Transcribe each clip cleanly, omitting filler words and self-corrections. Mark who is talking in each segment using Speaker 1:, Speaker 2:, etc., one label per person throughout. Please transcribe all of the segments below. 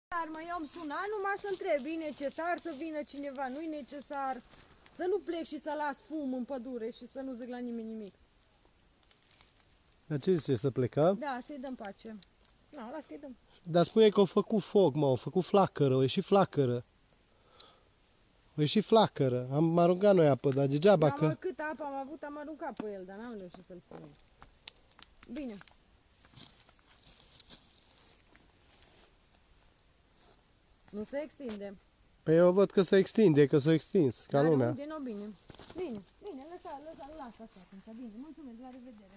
Speaker 1: Dar eu am sunat numai să întreb, e necesar să vină cineva, nu e necesar, să nu plec și să las fum în pădure și să nu zic la nimeni nimic.
Speaker 2: Dar ce zice, să plecăm?
Speaker 1: Da, să-i dăm pace. Nu, las că-i dăm.
Speaker 2: Dar spune că au făcut foc, mă, au făcut flacără, au ieșit flacără. Au ieșit flacără. Am aruncat noi apă, dar degeaba că...
Speaker 1: Cât apă am avut, am aruncat pe el, dar n-am reușit să-l strâng. Bine. Nu se extinde.
Speaker 2: Păi eu văd că se extinde, că s-a extins, ca lumea.
Speaker 1: Unde nu, bine. Bine, bine, lasă așa atunci, bine. Mulțumesc, la revedere.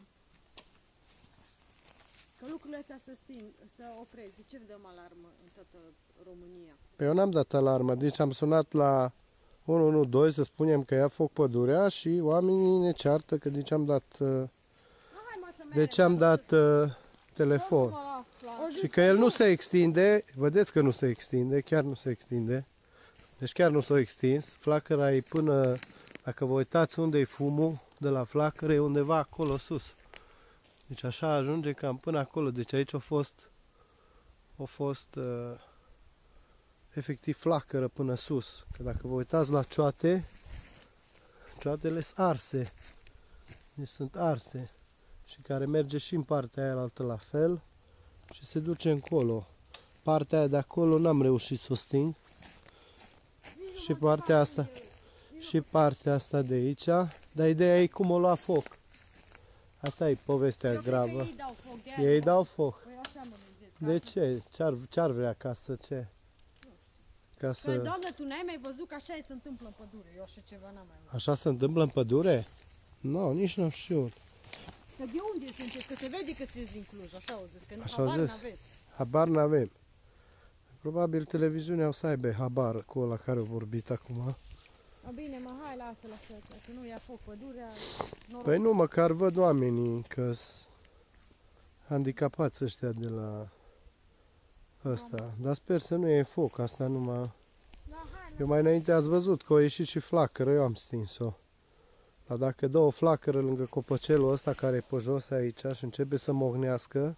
Speaker 1: Că lucrurile astea să oprezi. De ce dăm alarmă în toată România?
Speaker 2: Păi eu n-am dat alarmă, deci am sunat la 112 să spunem că ia foc pădurea și oamenii ne ceartă că deci am dat... Deci am dat telefon. Și că el nu se extinde, vedeți că nu se extinde, chiar nu se extinde. Deci chiar nu s-a extins. Flacăra e până, dacă vă uitați unde e fumul de la flacără, e undeva acolo sus. Deci așa ajunge cam până acolo. Deci aici a fost efectiv flacără până sus. Că dacă vă uitați la cioate, cioatele sunt arse. Deci sunt arse. Și care merge și în partea aia altă la fel. Și se duce încolo. Partea aia de acolo n-am reușit să o sting. Și partea asta de aici. Dar ideea e cum o lua foc. Asta e povestea gravă. Ei dau foc. De ce? Ce-ar vrea ca să ce? Ca să...
Speaker 1: Păi, doamnă, tu n-ai mai văzut că așa se întâmplă în pădure. Eu așa ceva n-am mai văzut.
Speaker 2: Așa se întâmplă în pădure? Nu, nici n-am știut.
Speaker 1: Că de unde sunteți? Că se vede că sunteți din Cluj, așa au zis, că nu
Speaker 2: Așa
Speaker 1: habar
Speaker 2: zis.
Speaker 1: n-aveți.
Speaker 2: Habar n-avem. Probabil televiziunea o să aibă habar cu ăla care a vorbit acum.
Speaker 1: Bine, mă, hai, lasă-l așa, că nu ia foc pădurea.
Speaker 2: Păi nu, măcar văd oamenii că-s handicapați ăștia de la ăsta. Dar sper să nu e foc, asta numai... Eu mai înainte ați văzut că a ieșit și flacără, eu am stins-o. Dar dacă dă o flacără lângă copăcelul ăsta care e pe jos aici și începe să mohnească,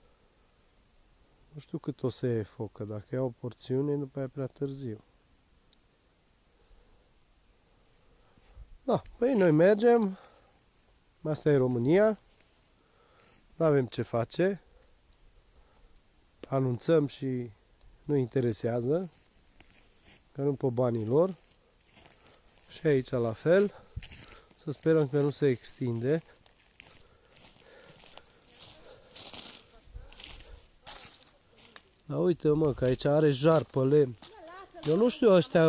Speaker 2: nu știu cât o să iei foc, că dacă ia o porțiune, după aia e prea târziu. Da, păi noi mergem, asta e România, nu avem ce face, anunțăm și nu interesează, că nu pe banii lor, și aici la fel, să sperăm că nu se extinde. Dar uite mă, că aici are jar pe lemn. Eu nu știu ăștia,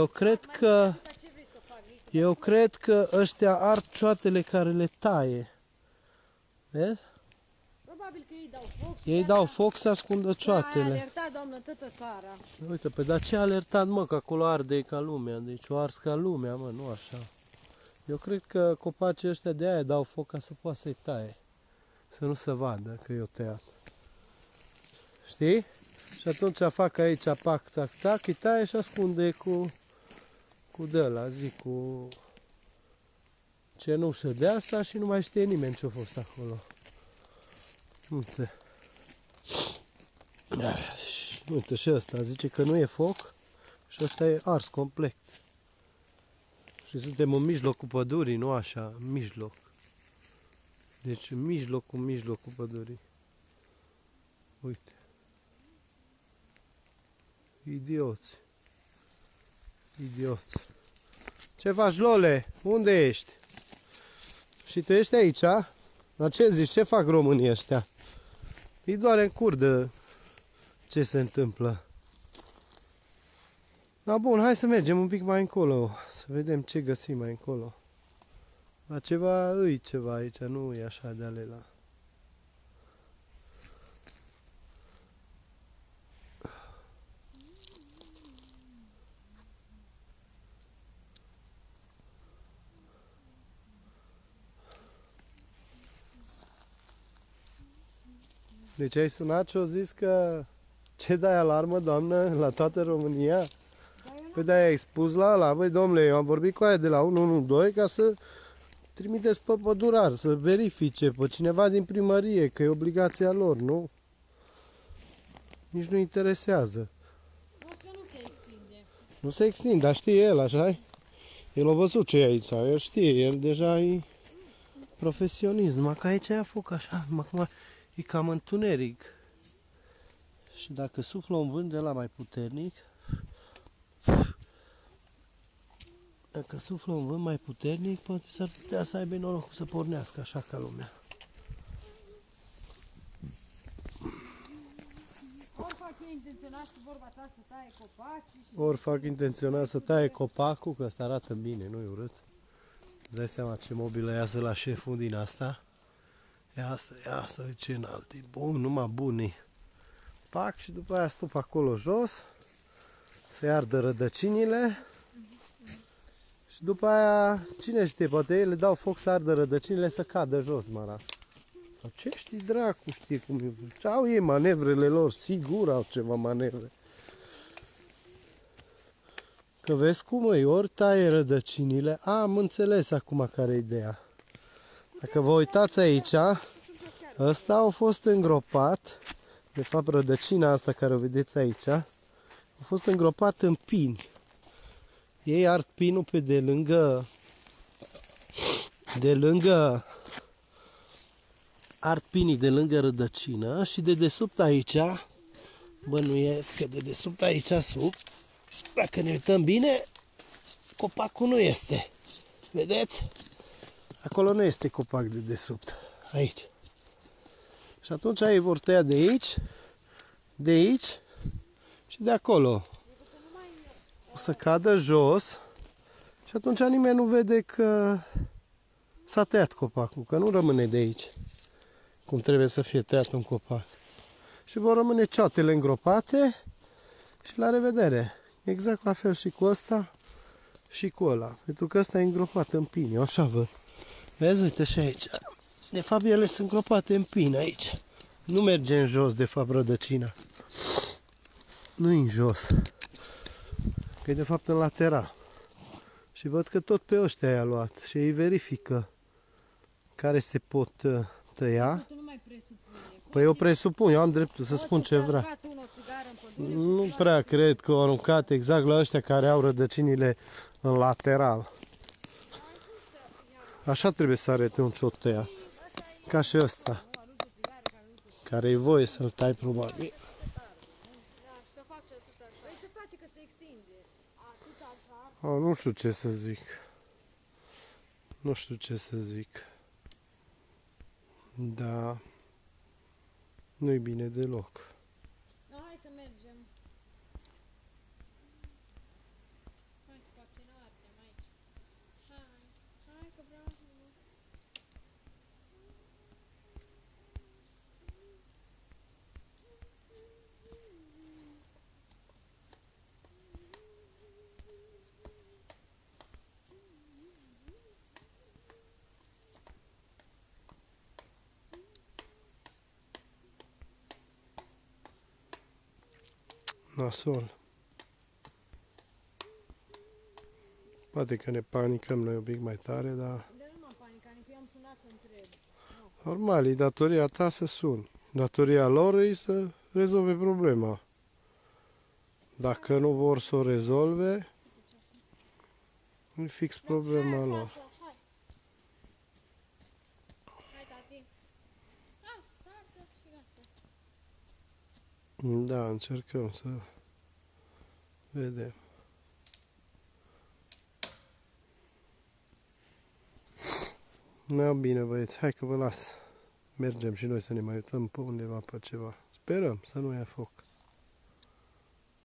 Speaker 2: eu cred că ăștia ard cioatele care le taie. Vezi?
Speaker 1: Probabil că ei dau foc.
Speaker 2: Ei dau foc să ascundă cioatele.
Speaker 1: A alertat, doamnă, tătă seara.
Speaker 2: Uite, pe dar ce a alertat, mă, că acolo arde ca lumea. Deci o ars ca lumea, mă, nu așa. Eu cred că copacii ăștia de aia dau foc ca să poată să-i taie. Să nu se vadă că e-o tăiat. Știi? Și atunci fac aici pac, tac, tac, îi taie și ascunde cu de-ăla, zic, cu cenușă de asta și nu mai știe nimeni ce-a fost acolo. Uite. Uite și ăsta, zice că nu e foc și ăsta e ars complet. Și suntem în mijlocul pădurii, nu așa, în mijloc. Deci în mijlocul pădurii. Uite. Idioți. Idioți. Ce faci, Lole? Unde ești? Și tu ești aici? Dar ce zici? Ce fac românii ăștia? Îi doare în curdă ce se întâmplă. Da, bun, hai să mergem un pic mai încolo. Să vedem ce găsim mai încolo. Dar ceva aici, nu e așa de alela. Deci ai sunat și au zis că ce dai alarmă, doamnă, la toată România? Păi de-aia ai spus la ăla, băi domnule, eu am vorbit cu aia de la 112 ca să trimiteți pe pădurar, să verifice pe cineva din primărie, că e obligația lor, nu? Nici nu interesează. Nu se extind, dar știe el, așa. El a văzut ce e aici, el știe, el deja e profesionist, numai că aici e foc așa, acum e cam întuneric. Și dacă suflă un vânt de la mai puternic, dacă suflă un vânt mai puternic, poate s-ar putea să aibă norocul să pornească așa ca lumea.
Speaker 1: Ori fac ei intenționat cu vorba ta să taie copacii și...
Speaker 2: Ori fac intenționat să taie copacul, că ăsta arată bine, nu-i urât. Îți dai seama ce mobilă iasă la șeful din asta. Ia asta, ce înalt, e bun, numai buni. Pac, și după aia stup acolo jos, se ardă rădăcinile. Și după aia, cine știe, poate ei le dau foc să ardă rădăcinile, să cadă jos, măra. Ce știi, dracu, știi cum e. Au ei manevrele lor, sigur au ceva manevre. Că vezi cum e, ori taie rădăcinile. Am înțeles acum care e ideea. Dacă vă uitați aici, ăsta a fost îngropat. De fapt, rădăcina asta care o vedeți aici a fost îngropat în pini. Ei ard pinul pe de lângă ard pinii de lângă rădăcină și de desubt aici, bănuiesc că de desubt aici sub, dacă ne uităm bine, copacul nu este. Vedeți? Acolo nu este copac de desubt. Aici. Și atunci ei vor tăia de aici și de acolo. O să cadă jos și atunci nimeni nu vede că s-a tăiat copacul, că nu rămâne de aici cum trebuie să fie tăiat un copac. Și vor rămâne ceatele îngropate și la revedere. Exact la fel și cu ăsta și cu ăla. Pentru că ăsta e îngropat în pini, eu așa văd. Vezi, uite și aici. De fapt ele sunt îngropate în pini aici. Nu merge în jos, de fapt, rădăcina. Nu în jos. Că e de fapt în lateral. Și văd că tot pe ăștia i-a luat. Și ei verifică care se pot tăia. Păi eu presupun, eu am dreptul să spun ce vreau. Nu prea cred că au aruncat exact la ăștia care au rădăcinile în lateral. Așa trebuie să arate un ciot tăiat. Ca și ăsta. Care e voie să-l tai probabil. Nu știu ce să zic. Nu știu ce să zic. Da. Nu-i bine deloc.
Speaker 1: Hai să mergem. Hai să facem ardem aici. Hai că vreau să mă...
Speaker 2: Nasol. Poate că ne panicăm noi un pic mai tare, dar...
Speaker 1: De nu mă panicam, că eu am sunat să întreb.
Speaker 2: Normal, e datoria ta să suni. Datoria lor e să rezolve problema. Dacă nu vor să o rezolve, e fix problema lor.
Speaker 1: Hai, tati. Sartă și gata.
Speaker 2: Da, încercăm să vedem. Nu, bine băieți, hai că vă las. Mergem și noi să ne mai uităm pe undeva pe ceva. Sperăm să nu ia foc.